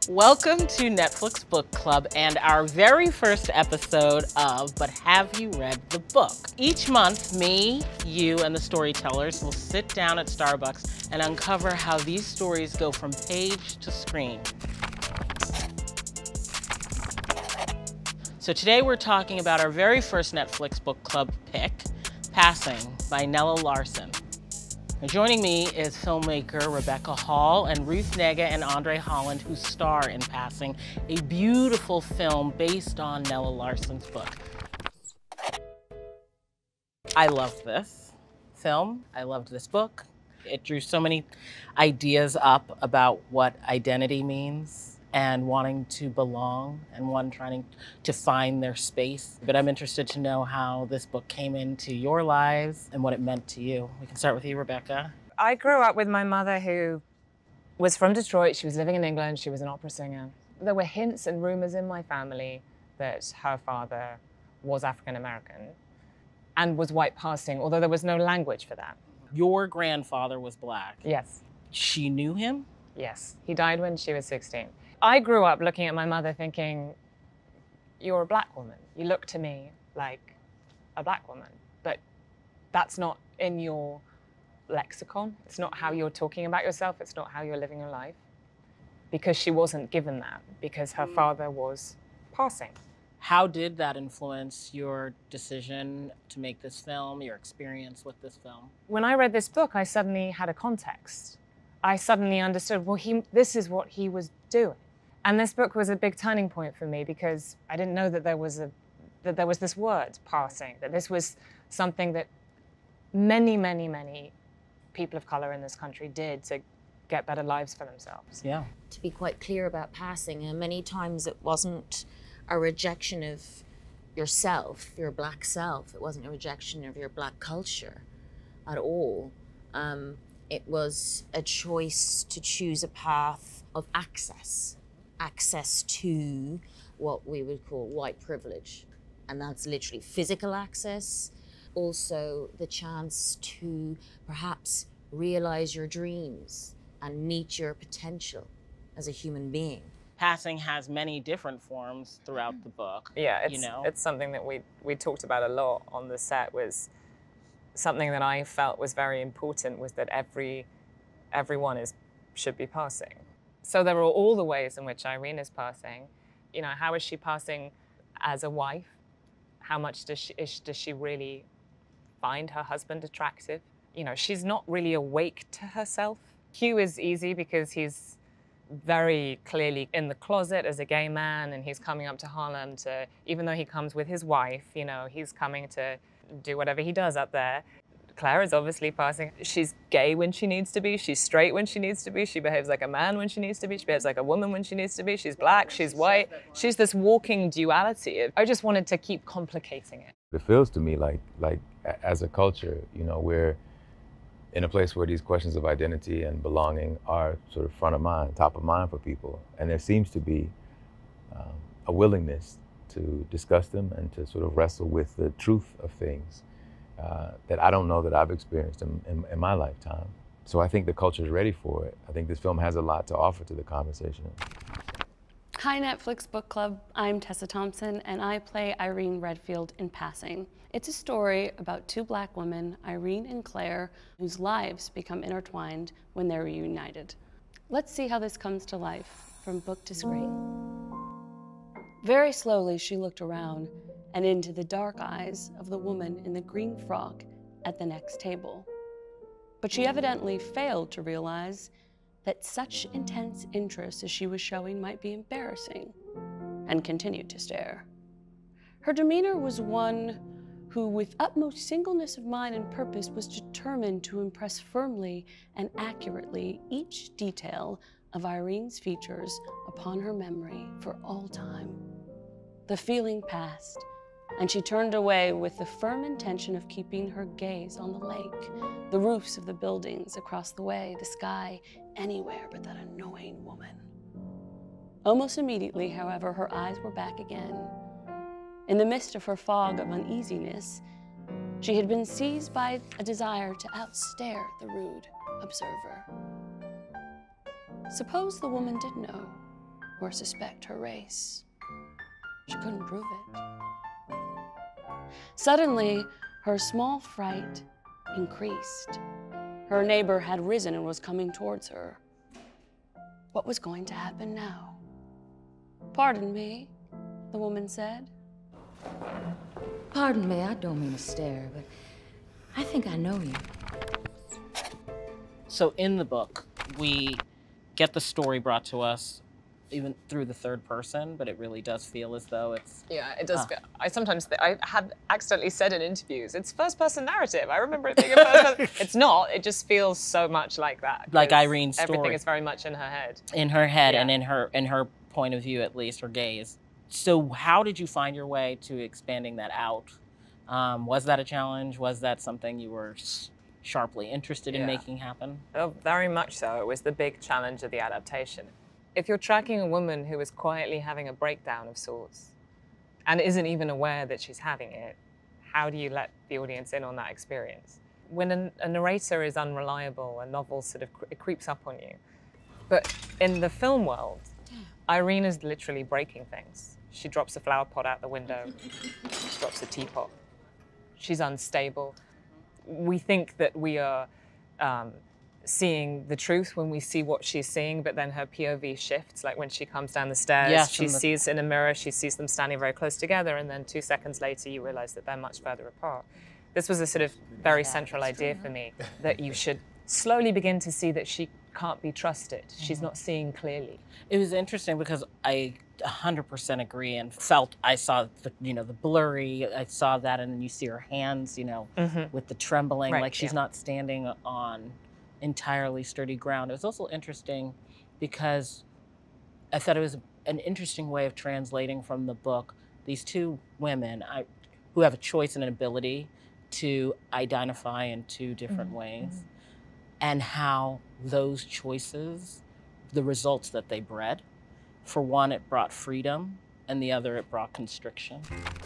Welcome to Netflix Book Club and our very first episode of But Have You Read the Book? Each month, me, you, and the storytellers will sit down at Starbucks and uncover how these stories go from page to screen. So today we're talking about our very first Netflix Book Club pick, Passing by Nella Larsen. And joining me is filmmaker Rebecca Hall and Ruth Negga and Andre Holland, who star in Passing, a beautiful film based on Nella Larsen's book. I loved this film. I loved this book. It drew so many ideas up about what identity means and wanting to belong and one trying to find their space. But I'm interested to know how this book came into your lives and what it meant to you. We can start with you, Rebecca. I grew up with my mother, who was from Detroit. She was living in England. She was an opera singer. There were hints and rumors in my family that her father was African American and was white passing, although there was no language for that. Your grandfather was Black. Yes. She knew him? Yes. He died when she was 16. I grew up looking at my mother thinking, you're a Black woman. You look to me like a Black woman, but that's not in your lexicon. It's not how you're talking about yourself. It's not how you're living your life. Because she wasn't given that, because her father was passing. How did that influence your decision to make this film, your experience with this film? When I read this book, I suddenly had a context. I suddenly understood, well, this is what he was doing. And this book was a big turning point for me because I didn't know that there was this word, passing, that this was something that many, many, many people of color in this country did to get better lives for themselves. Yeah. To be quite clear about passing, and many times it wasn't a rejection of yourself, your Black self. It wasn't a rejection of your Black culture at all. It was a choice to choose a path of access to what we would call white privilege. And that's literally physical access, also the chance to perhaps realize your dreams and meet your potential as a human being. Passing has many different forms throughout the book. Yeah, it's something that we talked about a lot on the set. Was something that I felt was very important, was that everyone should be passing. So there are all the ways in which Irene is passing. You know, how is she passing as a wife? How much does she really find her husband attractive? You know, she's not really awake to herself. Hugh is easy because he's very clearly in the closet as a gay man, and he's coming up to Harlem to, even though he comes with his wife, you know, he's coming to do whatever he does up there. Claire is obviously passing. She's gay when she needs to be. She's straight when she needs to be. She behaves like a man when she needs to be. She behaves like a woman when she needs to be. She's Black, she's white. She's this walking duality. I just wanted to keep complicating it. It feels to me like as a culture, you know, we're in a place where these questions of identity and belonging are sort of front of mind, top of mind for people. And there seems to be a willingness to discuss them and to sort of wrestle with the truth of things that I don't know that I've experienced in my lifetime. So I think the culture is ready for it. I think this film has a lot to offer to the conversation. Hi, Netflix Book Club. I'm Tessa Thompson, and I play Irene Redfield in Passing. It's a story about two Black women, Irene and Clare, whose lives become intertwined when they're reunited. Let's see how this comes to life from book to screen. Very slowly, she looked around and into the dark eyes of the woman in the green frock at the next table. But she evidently failed to realize that such intense interest as she was showing might be embarrassing, and continued to stare. Her demeanor was one who, with utmost singleness of mind and purpose, was determined to impress firmly and accurately each detail of Irene's features upon her memory for all time. The feeling passed, and she turned away with the firm intention of keeping her gaze on the lake, the roofs of the buildings across the way, the sky, anywhere but that annoying woman. Almost immediately, however, her eyes were back again. In the midst of her fog of uneasiness, she had been seized by a desire to outstare the rude observer. Suppose the woman did know. or suspect her race. She couldn't prove it. Suddenly, her small fright increased. Her neighbor had risen and was coming towards her. What was going to happen now? "Pardon me," the woman said. Pardon me, I don't mean to stare, but I think I know you. So in the book, we get the story brought to us even through the third person, but it really does feel as though it's... Yeah, it does feel, I sometimes, I had accidentally said in interviews, it's first person narrative. I remember it being a first person. It's not, it just feels so much like that. Like Irene's story. Everything is very much in her head. In her head, Yeah. and in her point of view, at least, her gaze. So how did you find your way to expanding that out? Was that a challenge? Was that something you were sharply interested in making happen? Oh, very much so. It was the big challenge of the adaptation. If you're tracking a woman who is quietly having a breakdown of sorts and isn't even aware that she's having it, how do you let the audience in on that experience? When a narrator is unreliable, a novel sort of it creeps up on you. But in the film world, Irene is literally breaking things. She drops a flower pot out the window. She drops a teapot. She's unstable. We think that we are seeing the truth when we see what she's seeing, but then her POV shifts. Like when she comes down the stairs, Yes, she sees in a mirror, she sees them standing very close together, and then 2 seconds later, you realize that they're much further apart. This was a sort of very central idea for me, that you should slowly begin to see that she can't be trusted. She's not seeing clearly. It was interesting because I 100% agree and felt I saw the blurry. I saw that, and then you see her hands, with the trembling, Right, like she's not standing on entirely sturdy ground. It was also interesting because I thought it was an interesting way of translating from the book these two women who have a choice and an ability to identify in two different ways, and how those choices, the results that they bred. For one, it brought freedom, and the other, it brought constriction.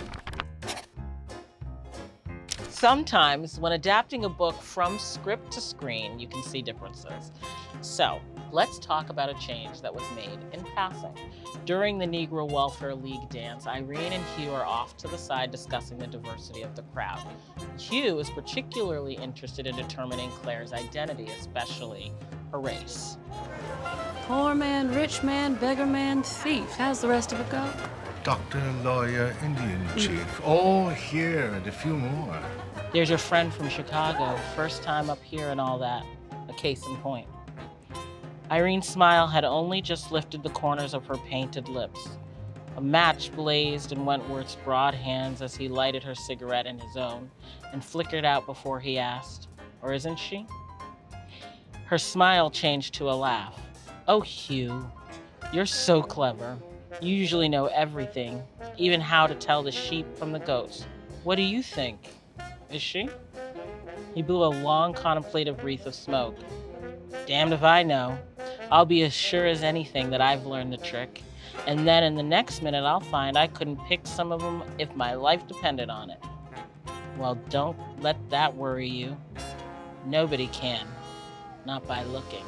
Sometimes, when adapting a book from script to screen, you can see differences. So, let's talk about a change that was made in passing. During the Negro Welfare League dance, Irene and Hugh are off to the side discussing the diversity of the crowd. Hugh is particularly interested in determining Claire's identity, especially her race. Poor man, rich man, beggar man, thief. How's the rest of it go? Doctor, lawyer, Indian chief, all here and a few more. There's your friend from Chicago, first time up here and all that, a case in point. Irene's smile had only just lifted the corners of her painted lips. A match blazed in Wentworth's broad hands as he lighted her cigarette in his own and flickered out before he asked, "Or isn't she?" Her smile changed to a laugh. "Oh, Hugh, you're so clever. You usually know everything, even how to tell the sheep from the goats. What do you think? Is she?" He blew a long contemplative wreath of smoke. "Damned if I know. I'll be as sure as anything that I've learned the trick. And then in the next minute, I'll find I couldn't pick some of them if my life depended on it." "Well, don't let that worry you. Nobody can. Not by looking."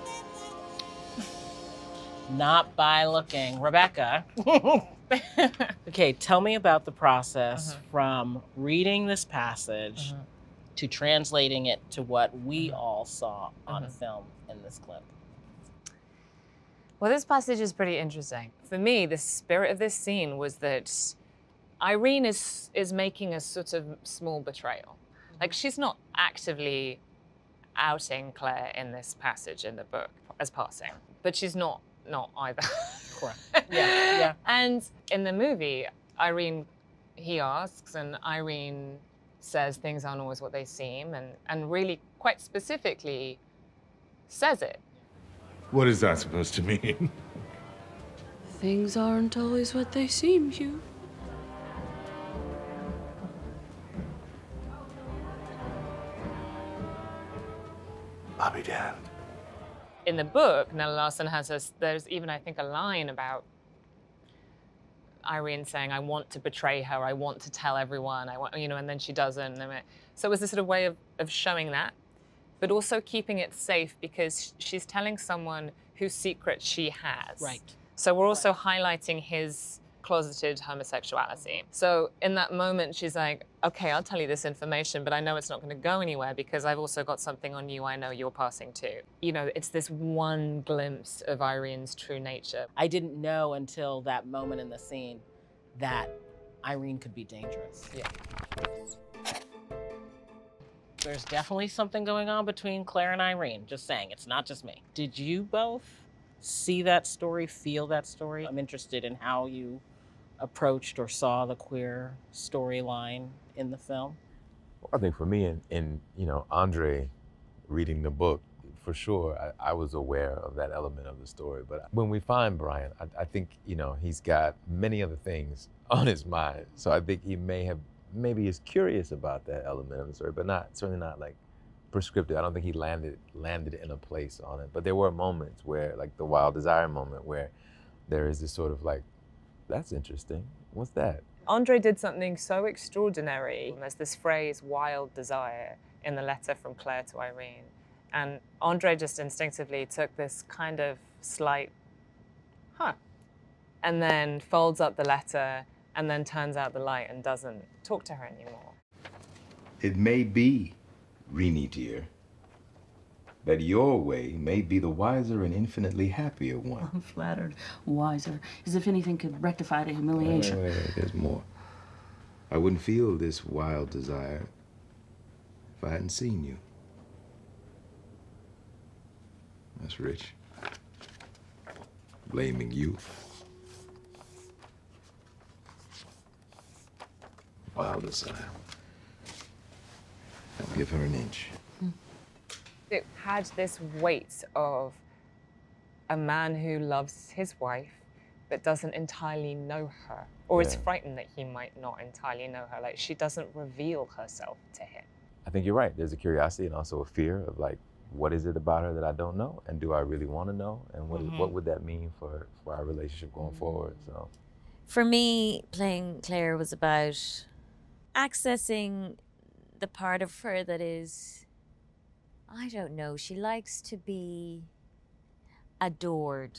Not by looking. Rebecca. Okay, tell me about the process from reading this passage to translating it to what we all saw on film in this clip. Well, this passage is pretty interesting. For me, the spirit of this scene was that Irene is making a sort of small betrayal. Like, she's not actively outing Claire in this passage in the book as passing, but she's not either. Correct. Yeah. And in the movie, he asks, and Irene says things aren't always what they seem, and really quite specifically says it. What is that supposed to mean? Things aren't always what they seem, Hugh. I'll be damned. In the book, Nella Larson there's even, I think, a line about Irene saying, "I want to betray her, I want to tell everyone, and then she doesn't." So it was a sort of way of showing that, but also keeping it safe because she's telling someone whose secret she has. Right. So we're also highlighting his closeted homosexuality. So in that moment, she's like, okay, I'll tell you this information, but I know it's not going to go anywhere because I've also got something on you I know you're passing too. You know, it's this one glimpse of Irene's true nature. I didn't know until that moment in the scene that Irene could be dangerous. Yeah. There's definitely something going on between Claire and Irene, just saying, it's not just me. Did you both see that story, feel that story? I'm interested in how you approached or saw the queer storyline in the film. I think for me, in you know, Andre reading the book, for sure, I was aware of that element of the story. But when we find Brian, I think, you know, he's got many other things on his mind. So I think he maybe is curious about that element of the story, but certainly not like prescriptive. I don't think he landed in a place on it. But there were moments where, like the Wild Desire moment, where there is this sort of like, that's interesting. What's that? Andre did something so extraordinary. There's this phrase, wild desire, in the letter from Claire to Irene. And Andre just instinctively took this kind of slight, and then folds up the letter and then turns out the light and doesn't talk to her anymore. It may be, Rini dear, that your way may be the wiser and infinitely happier one. I'm flattered. Wiser. As if anything could rectify the humiliation. Wait, there's more. I wouldn't feel this wild desire if I hadn't seen you. That's rich. Blaming you. Wild desire. I'll give her an inch. It had this weight of a man who loves his wife but doesn't entirely know her, or is frightened that he might not entirely know her. Like, she doesn't reveal herself to him. I think you're right. There's a curiosity and also a fear of like, what is it about her that I don't know? And do I really want to know? And what would that mean for our relationship going forward? So, for me, playing Claire was about accessing the part of her that is, I don't know, she likes to be adored.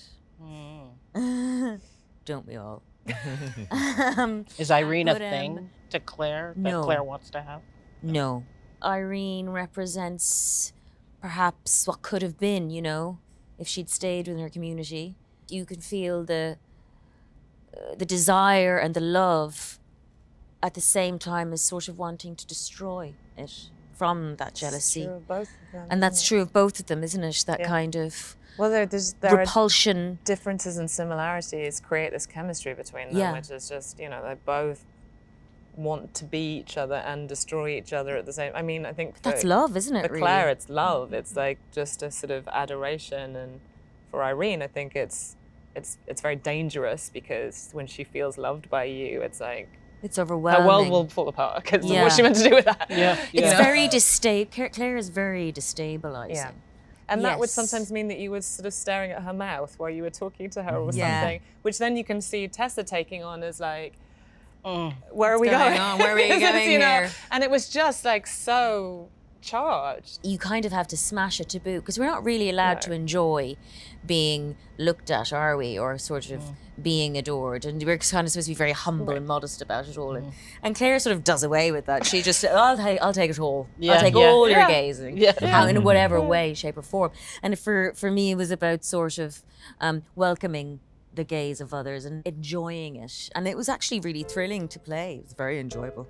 Don't we all? Is Irene a thing to Claire that no. Claire wants to have? No. Irene represents perhaps what could have been, you know, if she'd stayed within her community. You can feel the desire and the love at the same time as sort of wanting to destroy it from that jealousy. It's true of both of them, and that's true of both of them, isn't it? That kind of there repulsion. Are differences and similarities create this chemistry between them, which is just, you know, they both want to be each other and destroy each other at the same. I mean, I think that's love, isn't it? For Claire, it's love. It's like just a sort of adoration, and for Irene, I think it's very dangerous because when she feels loved by you, it's like it's overwhelming. Her world will fall apart because what's she meant to do with that? It's very Claire is very destabilizing. Yeah. And that would sometimes mean that you were sort of staring at her mouth while you were talking to her or something, which then you can see Tessa taking on as like, where are we going? Where are we going here? And it was just like so charged. You kind of have to smash it to boot because we're not really allowed to enjoy being looked at, are we? Or sort of being adored. And we're kind of supposed to be very humble and modest about it all. And Claire sort of does away with that. She just, I'll take it all. I'll take all your gazing. In whatever way, shape or form. And for me, it was about sort of welcoming the gaze of others and enjoying it. And it was actually really thrilling to play. It was very enjoyable.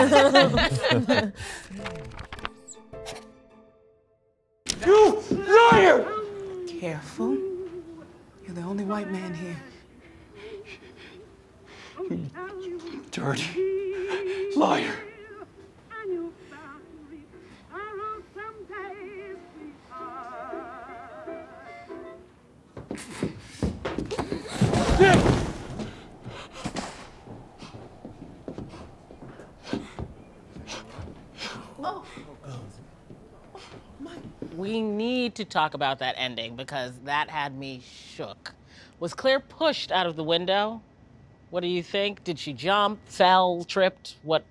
You liar! Careful. You're the only white man here. Dirty liar. We need to talk about that ending because that had me shook. Was Claire pushed out of the window? What do you think? Did she jump, fell, tripped? What?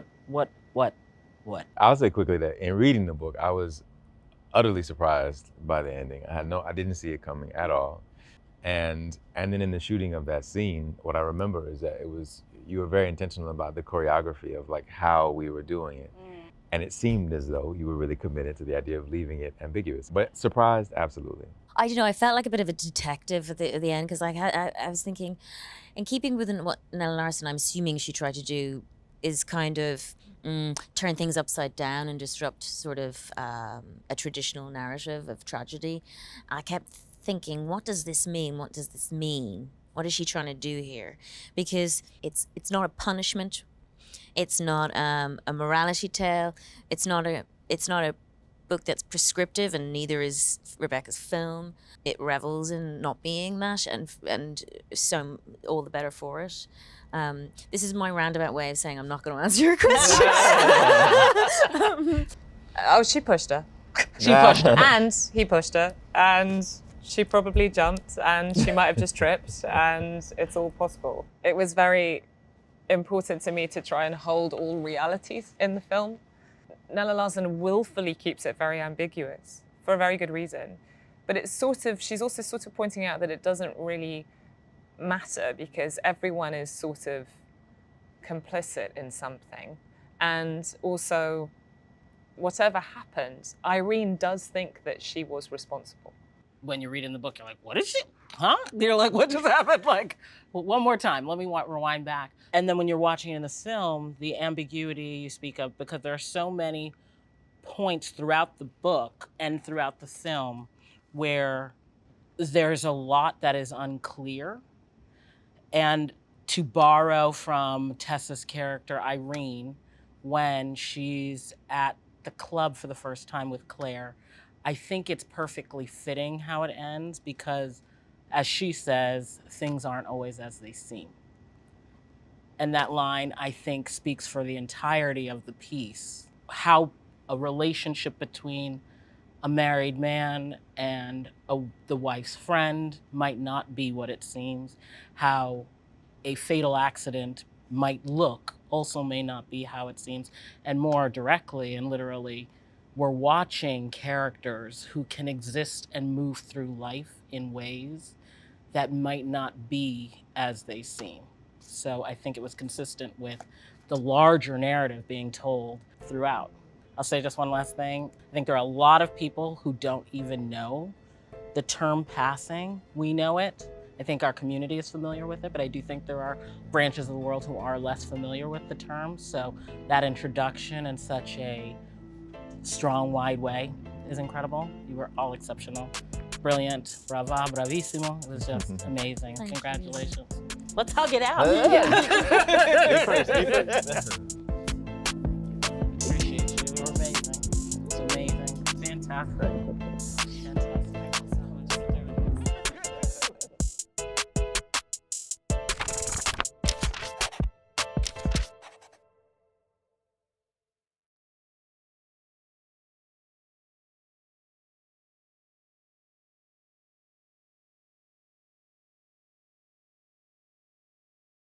I'll say quickly that in reading the book, I was utterly surprised by the ending. I didn't see it coming at all. And then in the shooting of that scene, what I remember is that you were very intentional about the choreography of like how we were doing it. And it seemed as though you were really committed to the idea of leaving it ambiguous. But surprised, absolutely. I don't know, I felt like a bit of a detective at the end, because I was thinking, in keeping with what Nella Larsen, I'm assuming she tried to do, is kind of turn things upside down and disrupt sort of a traditional narrative of tragedy. I kept thinking, what does this mean? What does this mean? What is she trying to do here? Because it's not a punishment. It's not a morality tale. It's not a book that's prescriptive, and neither is Rebecca's film. It revels in not being that, and so all the better for it. This is my roundabout way of saying I'm not going to answer your question. Oh, she pushed her. She pushed her. And he pushed her. And she probably jumped, and she might have just tripped, and it's all possible. It was very important to me to try and hold all realities in the film. Nella Larsen willfully keeps it very ambiguous for a very good reason. But it's she's also sort of pointing out that it doesn't really matter, because everyone is sort of complicit in something. And also, whatever happened, Irene does think that she was responsible. When you're reading the book, you're like, what is she? Huh? You're like, what just happened? Like, well, one more time, let me rewind back. And then when you're watching it in the film, the ambiguity you speak of, because there are so many points throughout the book and throughout the film where there's a lot that is unclear. And to borrow from Tessa's character, Irene, when she's at the club for the first time with Claire, I think it's perfectly fitting how it ends, because, as she says, things aren't always as they seem. And that line, I think, speaks for the entirety of the piece. How a relationship between a married man and the wife's friend might not be what it seems. How a fatal accident might look also may not be how it seems. And more directly and literally, we're watching characters who can exist and move through life in ways that might not be as they seem. So I think it was consistent with the larger narrative being told throughout. I'll say just one last thing. I think there are a lot of people who don't even know the term passing. We know it. I think our community is familiar with it, but I do think there are branches of the world who are less familiar with the term. So that introduction in such a strong, wide way is incredible. You were all exceptional. Brilliant, brava, bravissimo. It was just amazing. Thank Congratulations. you. Let's hug it out. Appreciate you. You were amazing. It's amazing. Fantastic.